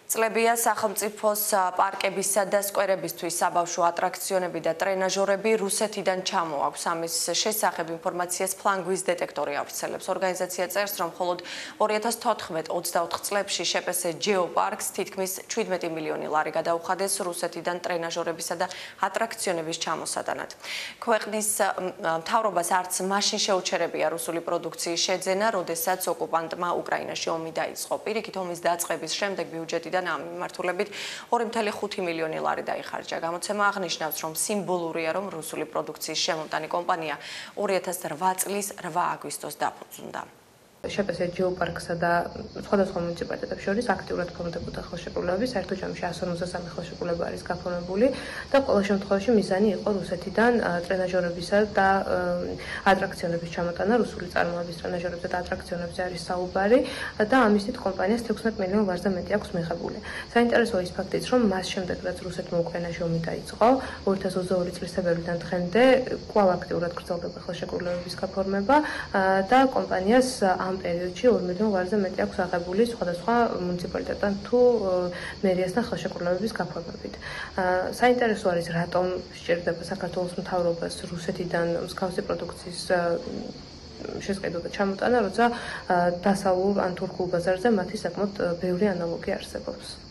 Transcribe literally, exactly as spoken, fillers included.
წლებია სახელმწიფოს პარკებისა და სკვერებისთვის საბავშვო ატრაქციონები და ტრენაჟორები რუსეთიდან ჩამოაქვს. ამის შესახებ ინფორმაციას ფლანგვის დეტექტორი ავრცელებს. ორგანიზაცია წერს, რომ მხოლოდ ორი ათას თოთხმეტ ოცდაოთხ წლებში შეპესე ჯეოპარკს თითქმის შვიდმეტი მილიონი ლარი გადაუხადეს რუსეთიდან ტრენაჟორებისა და ატრაქციონების ჩამოსატანად. ქვეყნის მთავრობას არც მაშინ შეუჩერებია რუსული პროდუქციის შეძენა, როდესაც ოკუპანტმა უკრაინაში ომი დაიწყო. პირიქით ომის დაწყების შემდეგ ბიუჯეტიდან ამ მიმართულებით ორი წუთი ხუთი მილიონი ლარი დაიხარჯა. გამოცემა აღნიშნავს, რომ სიმბოლურია, რომ რუსული პროდუქციის შემოტანი კომპანია ორი ათას რვა წლის რვა აგვისტოს დაფუძნდა. შეპესე ჯეოპარკსა და სხვადასხვა მუნიციპალიტეტებს შორის აქტიურად ფორმდებოდა ხელშეკრულებები, საერთო ჯამში εκατს ორმოცდასამი ხელშეკრულება არის გაფორმებული და ყველა შემთხვევაში მიზანი იყო რუსეთიდან ტრენაჟორებისა და ატრაქციონების ჩამოტანა, რუსული წარმოების ტრენაჟორებზე და ატრაქციონებზე არის საუბარი და ამისით კომპანიას თექვსმეტ მილიონ ლარზე მეტი აქვს მიღებული. საინტერესოა ის ფაქტიც, რომ მას შემდეგ, რაც რუსეთმა უკრაინაში ომი დაიწყო, ორი ათას ოცდაორი წლის თებერვლიდან დღემდე კვლავ აქტიურად გრძელდება ხელშეკრულებების გაფორმება და კომპანიას ამ პერიოდში ორი მილიონ ლარზე მეტი აქვს აღებული სხვადასხვა მუნიციპალიტეტთან თუ მერიასთან ხელშეკრულებების გაფორმებით. საინტერესო არის, რატომ სჭირდება საქართველოს მთავრობას რუსეთიდან მსგავსი პროდუქციის შესყიდვა და ჩამოტანა, როცა დასავლურ ან თურქულ ბაზარზე მათი საკმაოდ ბევრი ანალოგი არსებობს.